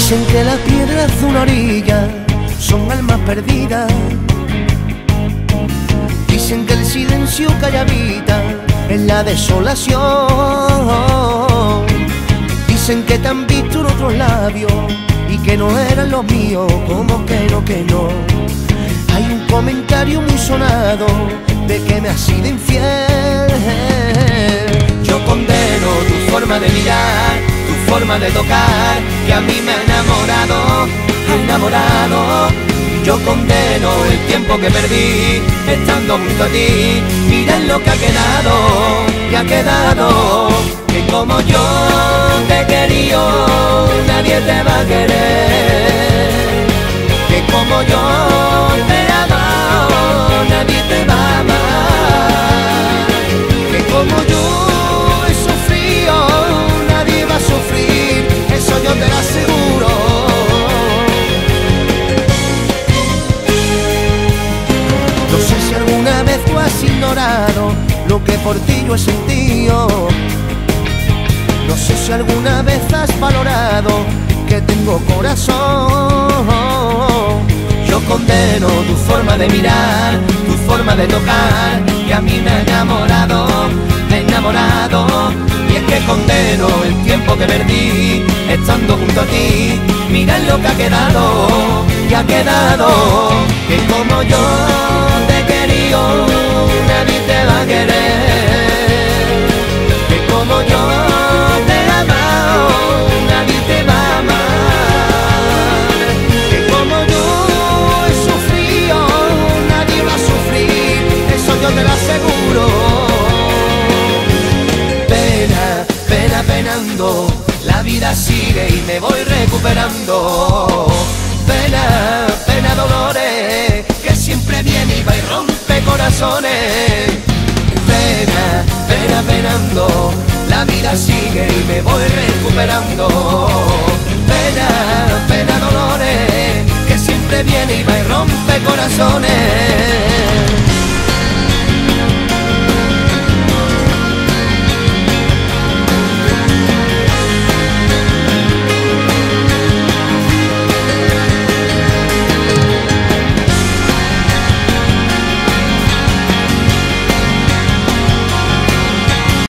Dicen que las piedras de una orilla son almas perdidas. Dicen que el silencio que hay habita en la desolación. Dicen que te han visto en otros labios y que no eran los míos. Como que no, que no. Hay un comentario muy sonado de que me has sido infiel. Yo condeno tu forma de mirar, tu forma de tocar, que a mí me ha enamorado, enamorado. Yo condeno el tiempo que perdí estando junto a ti. Mira en lo que ha quedado, que ha quedado. Que como yo te he querido, nadie te va a querer. Que como yo te he amado, nadie te va a amar. Que como yo he sufrido, nadie va a sufrir. Eso yo te lo aseguro. No sé si alguna vez tú has ignorado lo que por ti yo he sentido. No sé si alguna vez has valorado que tengo corazón. Yo condeno tu forma de mirar, tu forma de tocar, que a mí me ha enamorado, enamorado. Y es que condeno el tiempo que perdí estando junto a ti. Mira en lo que ha quedado, que ha quedado. Que como yo te he querido, nadie te va a querer. Que como yo te he amado, nadie te va a amar. Que como yo he sufrido, nadie va a sufrir. Eso yo te lo aseguro. Pena, pena, penando, la vida sigue y me voy recuperando. Pena, pena, dolores, que siempre viene y va y rompe corazones. Pena, pena, penando, la vida sigue y me voy recuperando. Pena, pena, dolores, que siempre viene y va y rompe corazones.